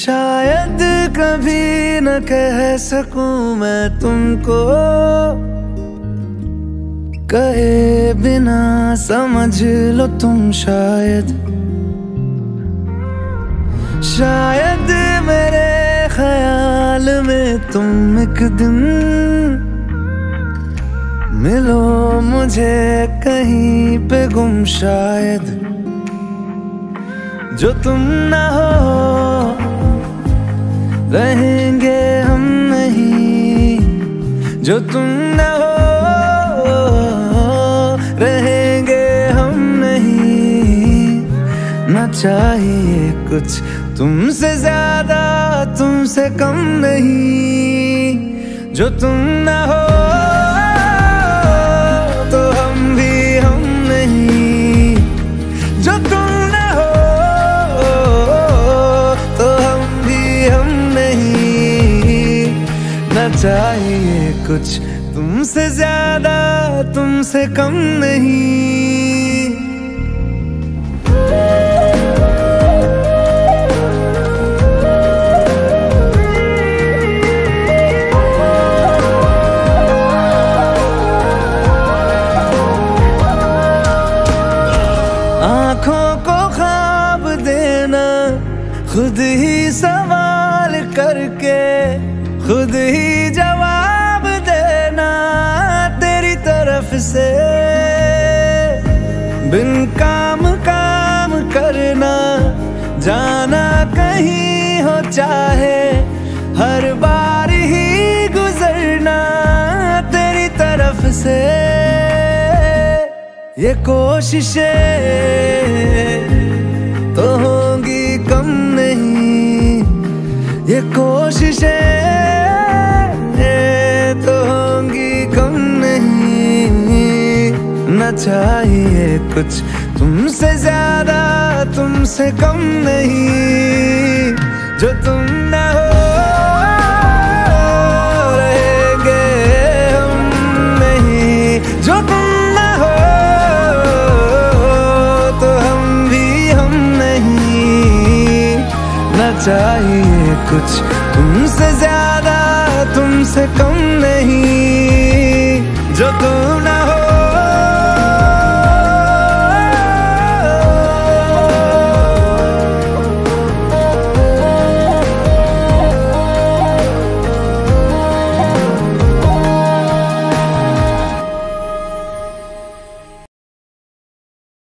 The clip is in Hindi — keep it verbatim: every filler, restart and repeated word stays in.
शायद कभी न कह सकूं मैं तुमको, कहे बिना समझ लो तुम शायद। शायद मेरे ख्याल में तुम एक दिन मिलो मुझे कहीं पे गुम शायद। जो तुम ना हो रहेंगे हम नहीं, जो तुम ना हो रहेंगे हम नहीं। ना चाहिए कुछ तुमसे ज्यादा तुमसे कम नहीं। जो तुम ना हो तो हम भी हम नहीं, जो तुम ना हो तो हम भी हम नहीं। ना चाहिए कुछ तुमसे ज्यादा तुमसे कम नहीं। आँखों को ख्वाब देना, खुद ही सवाल करके खुद ही जवाब देना तेरी तरफ से। बिन काम काम करना, जाना कहीं हो चाहे, हर बार ही गुजरना तेरी तरफ से। ये कोशिशें तो होंगी कम नहीं, ये कोशिशें तो होंगी कम नहीं। ना चाहिए कुछ तुमसे ज्यादा तुमसे कम नहीं। जो तुम ना हो रहेंगे हम नहीं, जो तुम चाहिए कुछ तुमसे ज्यादा तुमसे कम नहीं। जो तुम ना